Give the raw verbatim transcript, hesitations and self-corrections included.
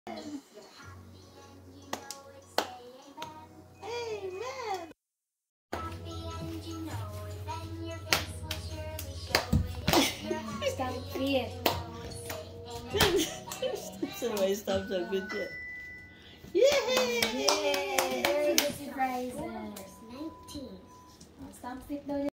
Stop it. Somebody stop that video. Yay! Yay! Very good surprises. nineteen. Stop it daw.